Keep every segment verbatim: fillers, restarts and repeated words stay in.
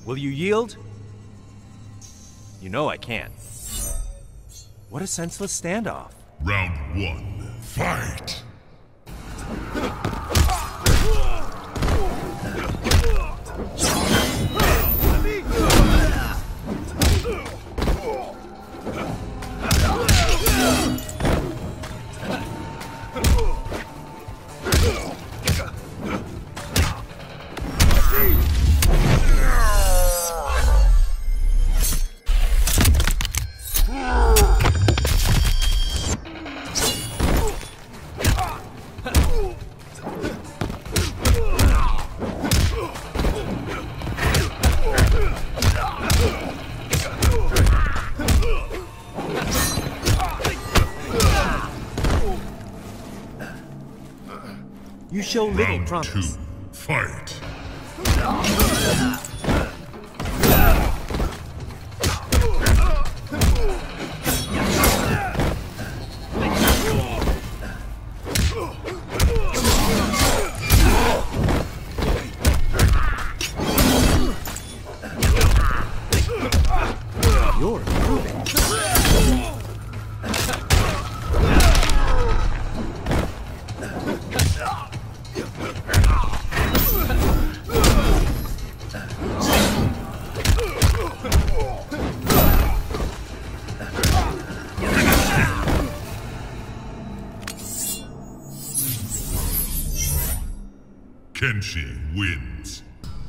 Will you yield? You know I can't. What a senseless standoff. Round one, fight! You show little Round promise. two, fight! You're improving. Kenshi wins.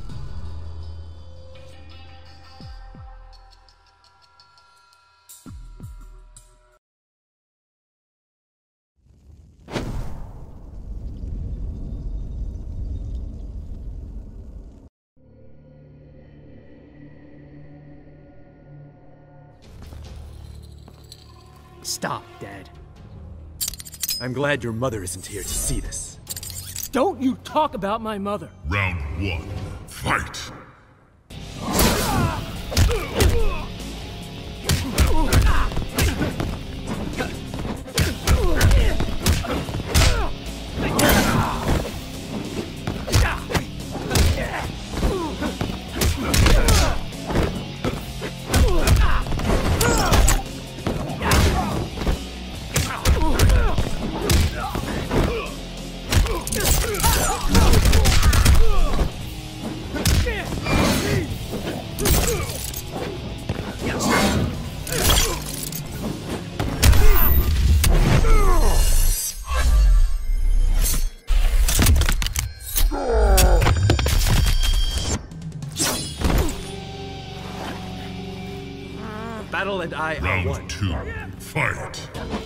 Stop, Dad. I'm glad your mother isn't here to see this. Don't you talk about my mother. Round one, fight! Battle and I are Round one. two, fight!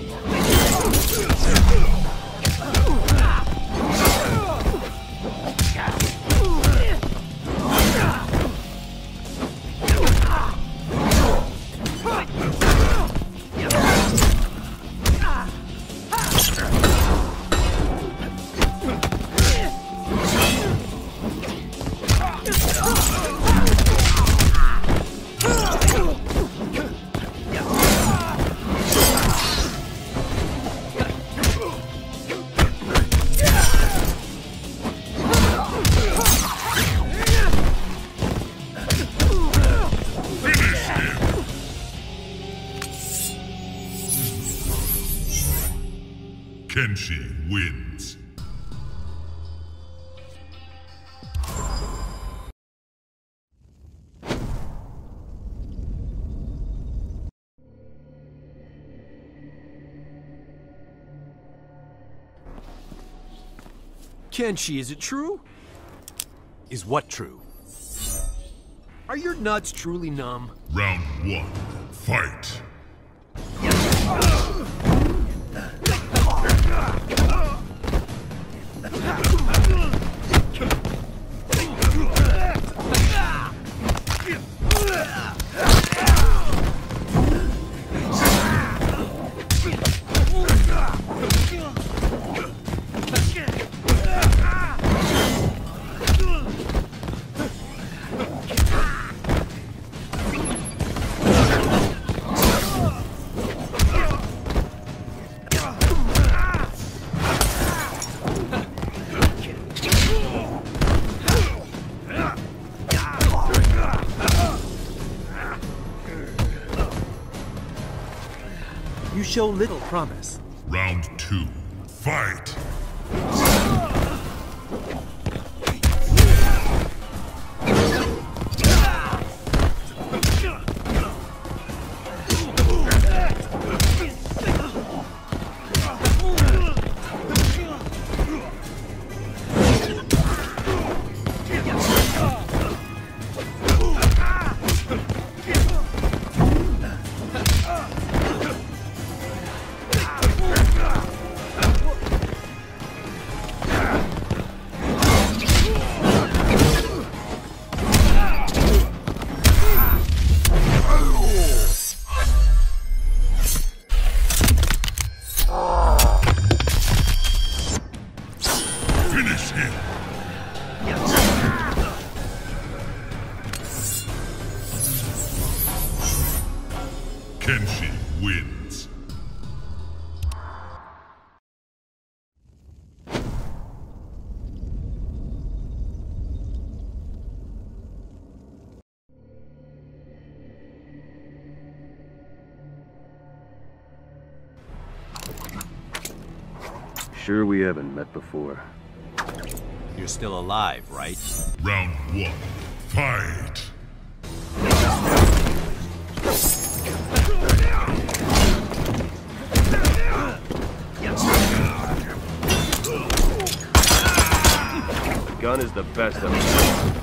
Kenshi wins. Kenshi, is it true? Is what true? Are your nuts truly numb? Round one, fight! show little promise. Round two, fight! Kenshi wins. Sure we haven't met before. You're still alive, right? Round one, fight! The gun is the best of it.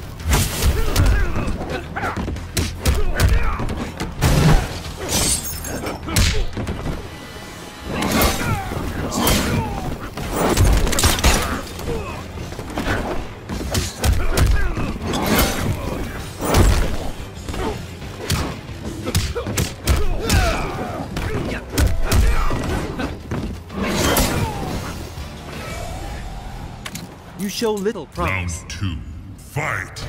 You show little promise. Round two, fight!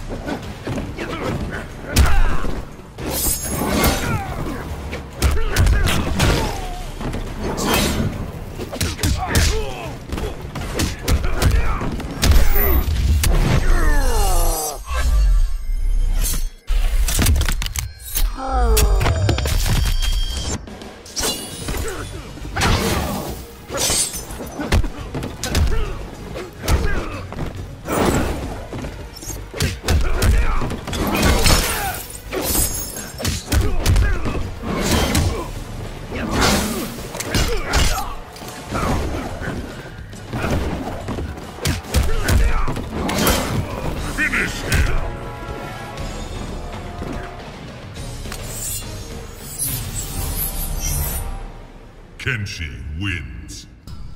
Kenshi wins.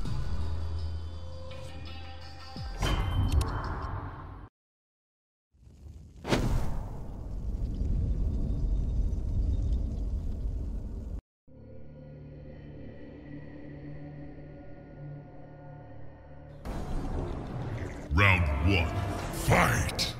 Round one, fight!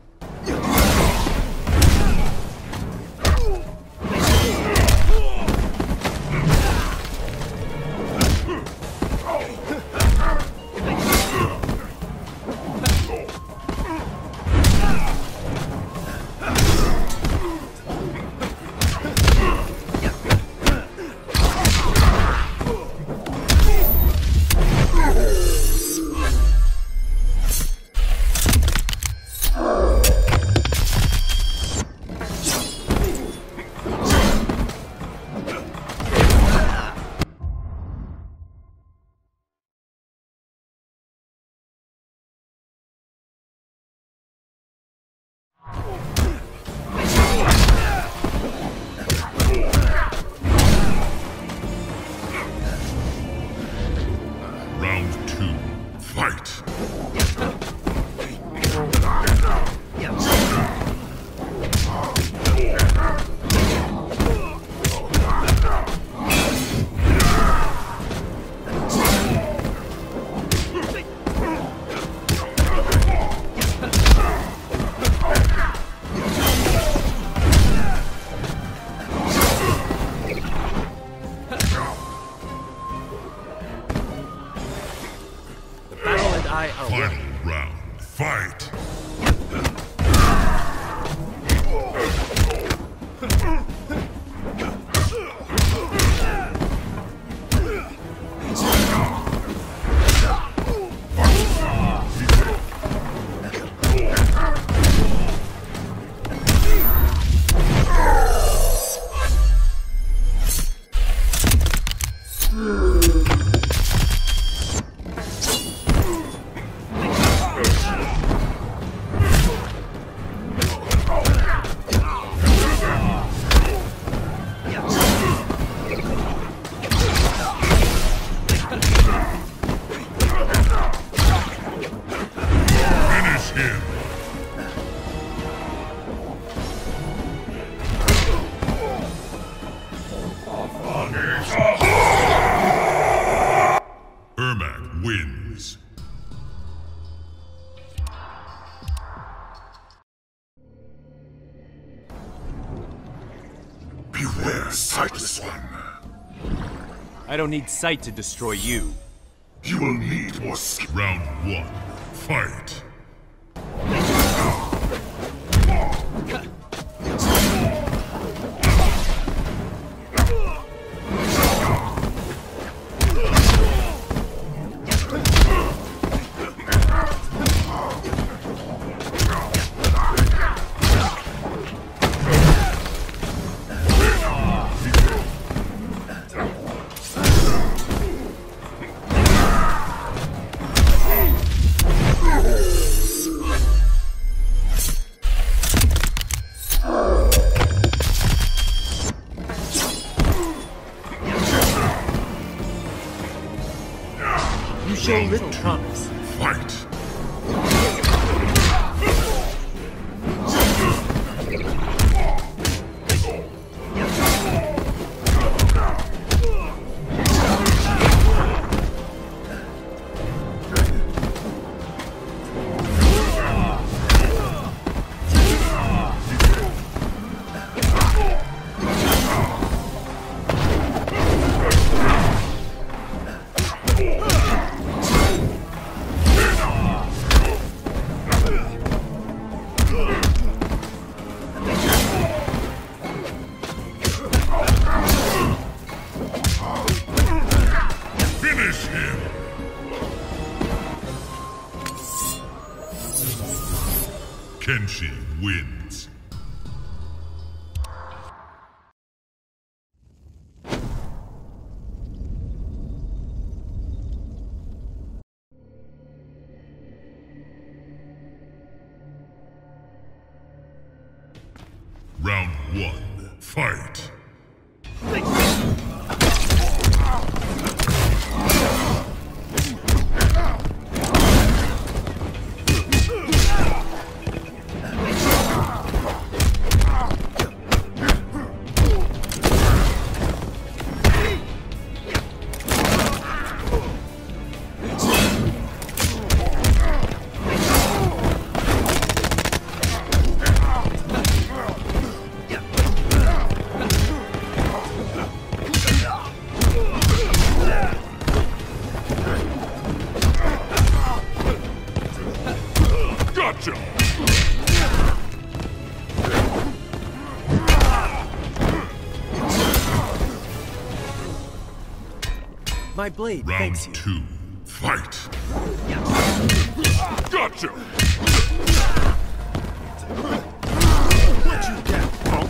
Round two, fight! I are Final round, fight! wins. Beware, sightless one. I don't need sight to destroy you. You will need more skill. Round one, fight. You show little promise. Fight. Finish him! Kenshi wins. Round one, fight! Gotcha! My blade Round thanks you. two, fight! Gotcha! What you get, punk?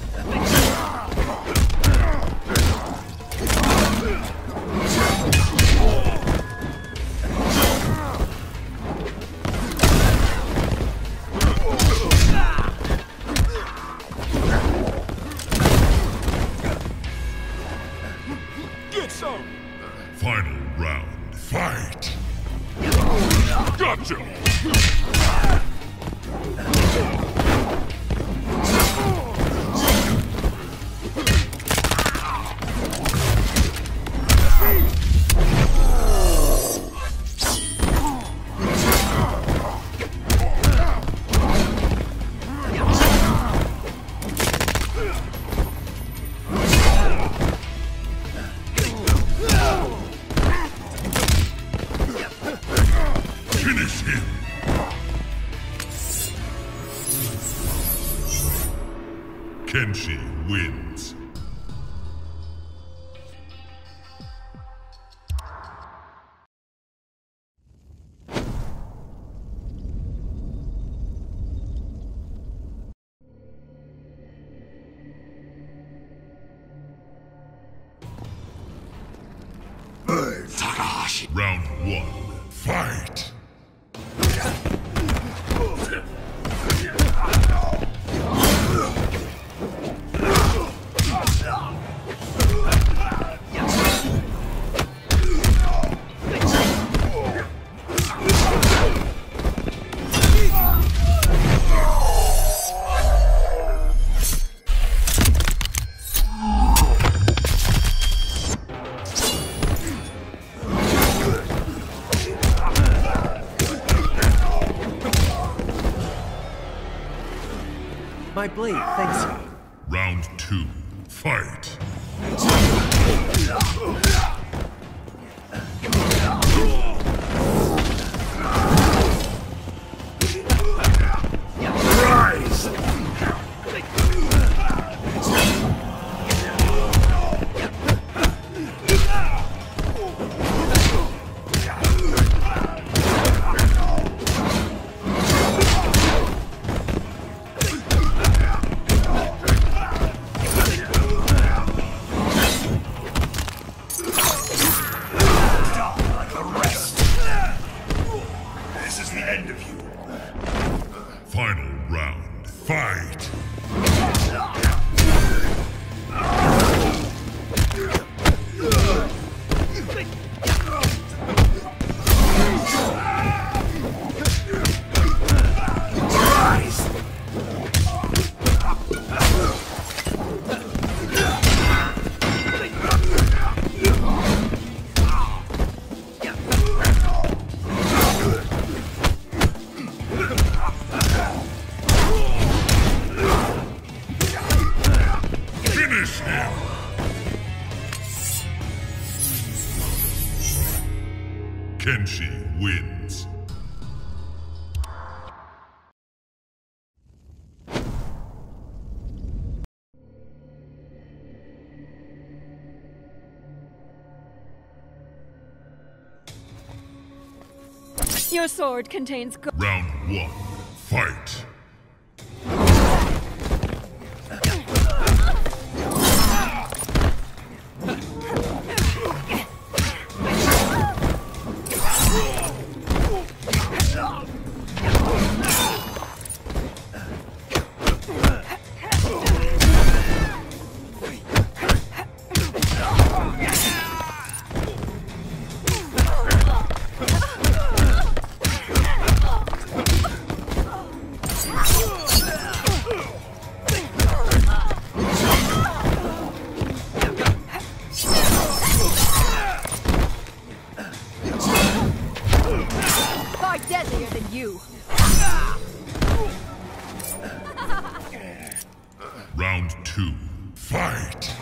Get some! Final round, fight! Gotcha! Finish him! Kenshi wins. Takahashi. Round one, fight! My blade thanks you. Round two, fight. Rise! Final round, fight! Finish him! Kenshi wins. Your sword contains go- Round one, fight! far deadlier than you. Round two, fight!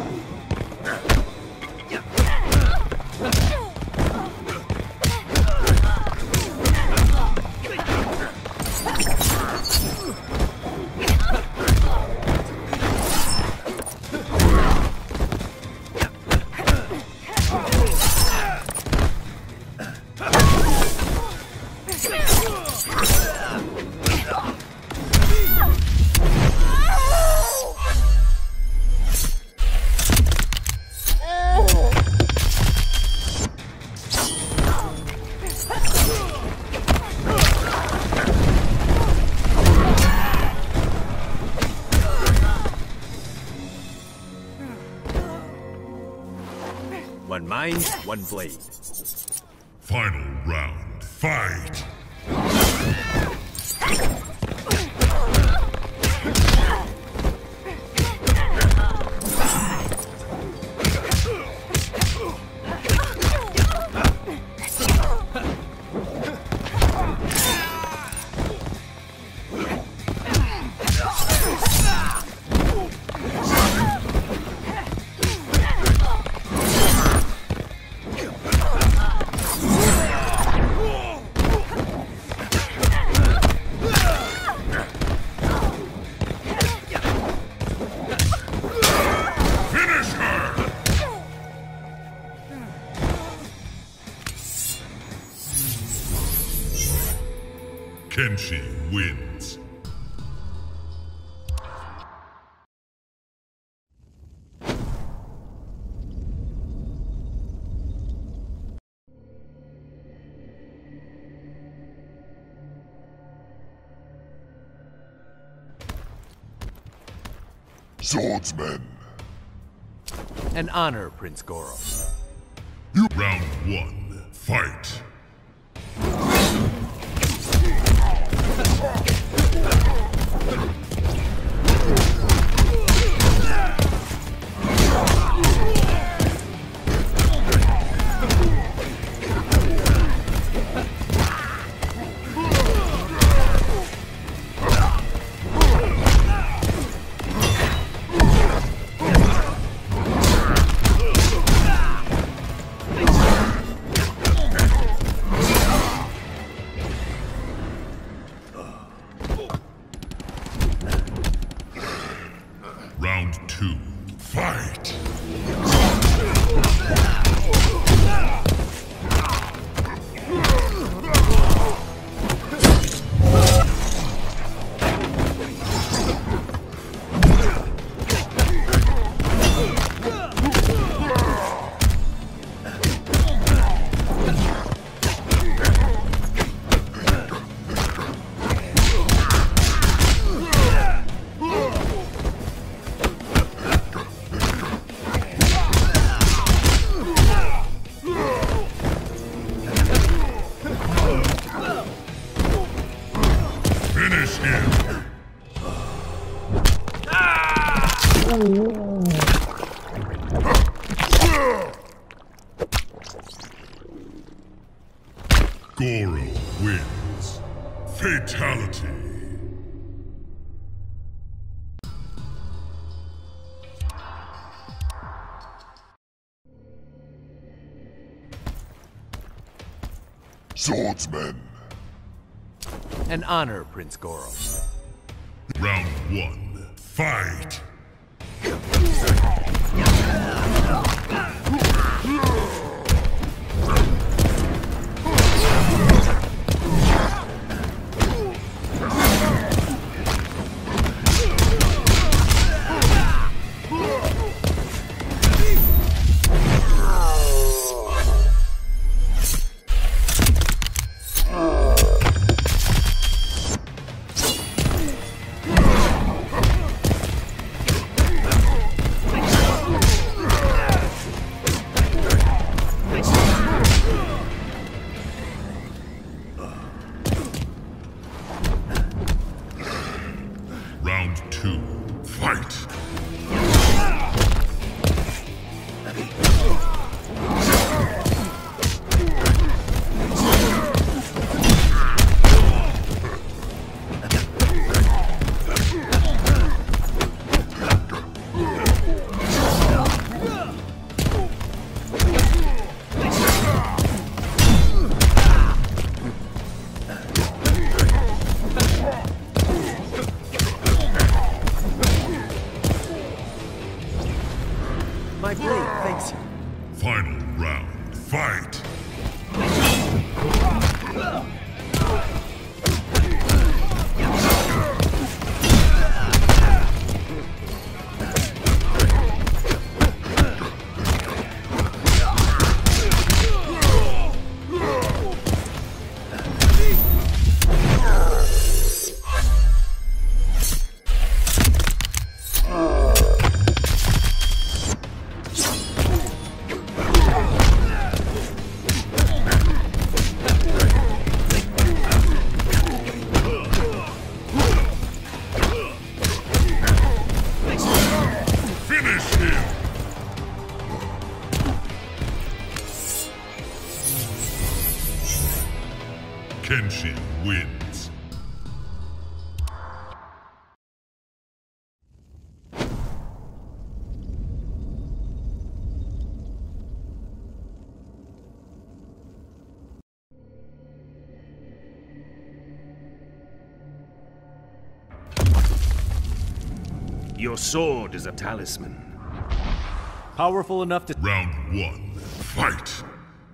One mind, one blade. Final round, fight! Kenshi wins. Swordsman. An honor, Prince Goro. You round one, fight! Goro wins. Fatality. Swordsman. An honor, Prince Goro. Round one. Fight. Round two. Fight. My blade thanks you. Final round. Fight. Finish him. Kenshi wins. Your sword is a talisman. Powerful enough to... Round one. Fight.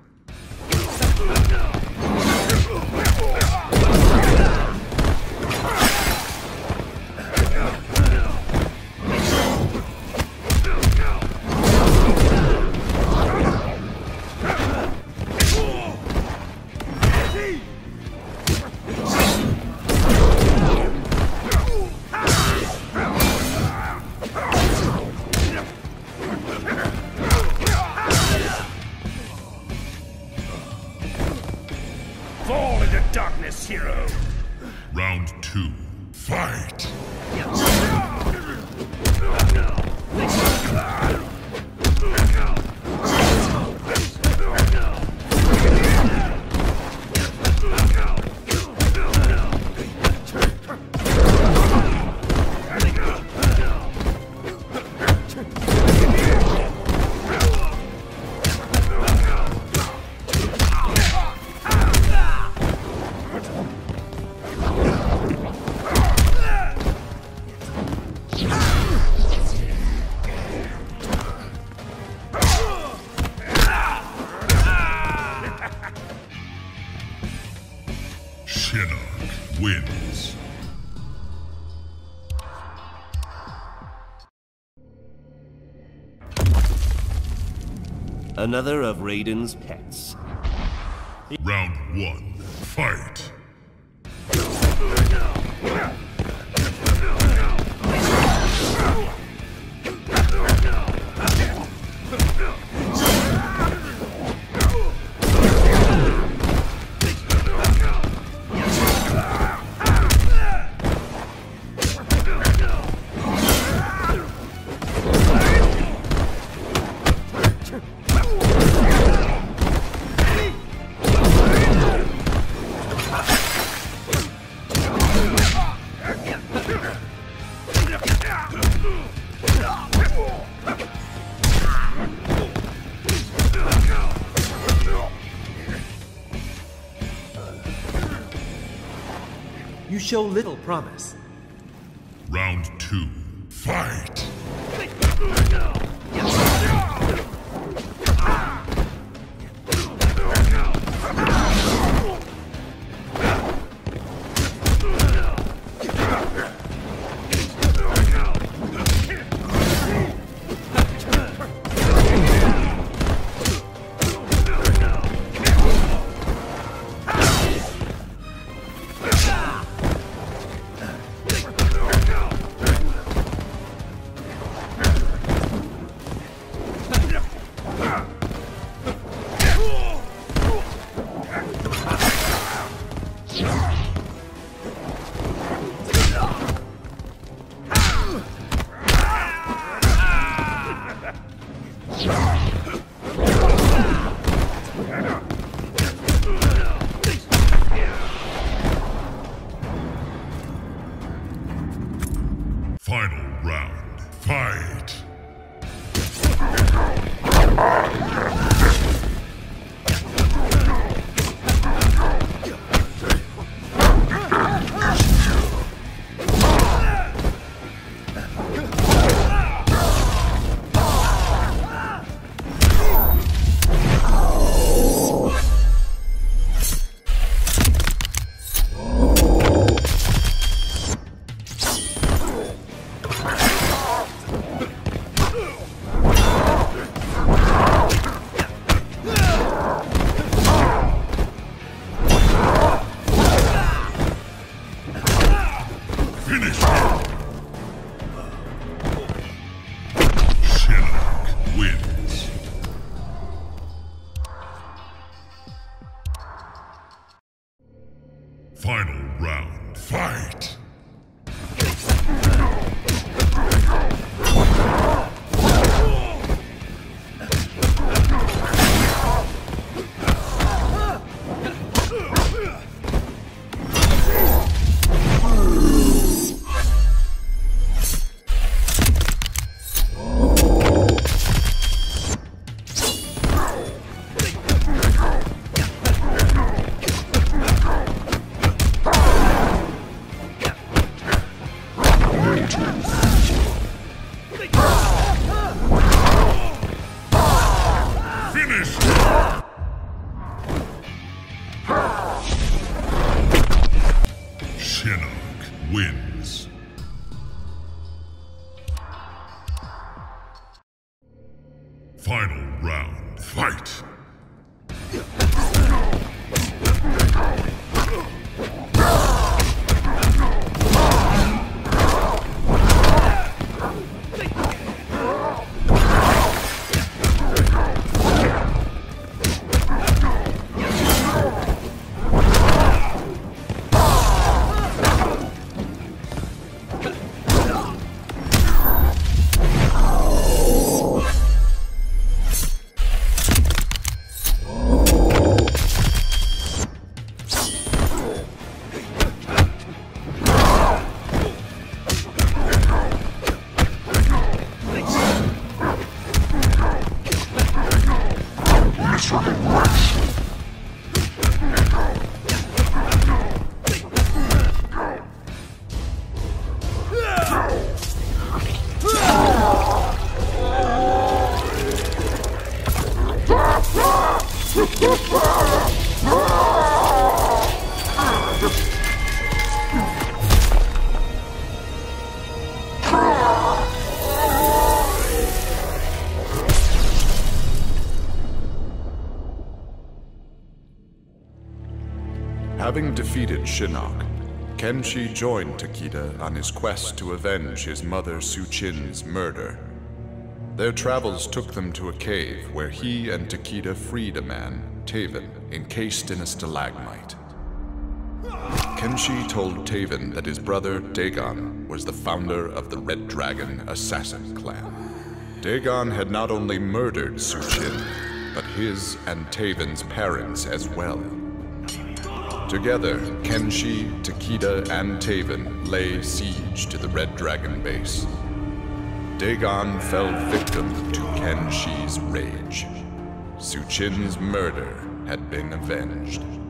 Fall into darkness, hero! Round two. Fight. Shinnok wins. Another of Raiden's pets. Round one. Fight. You show little promise. Round two, fight! Final round, fight! Finish him! Shinnok wins. Final round, fight! Finish! Shinnok wins. Final round, fight! Having defeated Shinnok, Kenshi joined Takeda on his quest to avenge his mother Su-Chin's murder. Their travels took them to a cave where he and Takeda freed a man, Taven, encased in a stalagmite. Kenshi told Taven that his brother, Dagon, was the founder of the Red Dragon Assassin Clan. Dagon had not only murdered Su-Chin, but his and Taven's parents as well. Together, Kenshi, Takeda, and Taven lay siege to the Red Dragon base. Dagon fell victim to Kenshi's rage. Su-Chin's murder had been avenged.